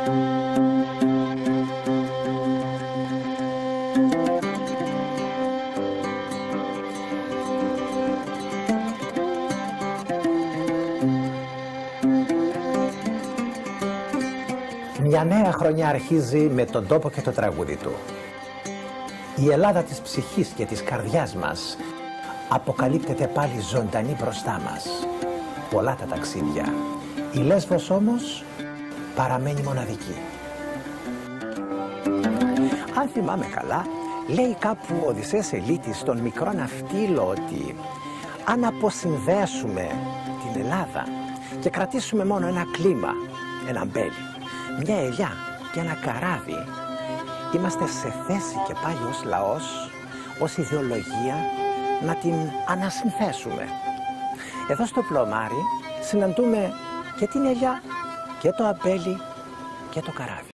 Μια νέα χρονιά αρχίζει με τον τόπο και το τραγούδι του. Η Ελλάδα της ψυχής και της καρδιάς μας αποκαλύπτεται πάλι ζωντανή μπροστά μας. Πολλά τα ταξίδια. Η Λέσβος όμως παραμένει μοναδική. Αν θυμάμαι καλά, λέει κάπου ο Οδυσσέας Ελίτης στον μικρό ναυτίλο ότι αν αποσυνδέσουμε την Ελλάδα και κρατήσουμε μόνο ένα κλίμα, ένα μπέλι, μια ελιά και ένα καράβι, είμαστε σε θέση και πάλι ως λαός, ως ιδεολογία, να την ανασυνθέσουμε. Εδώ στο Πλωμάρι συναντούμε και την ελιά και το αμπέλι και το καράβι.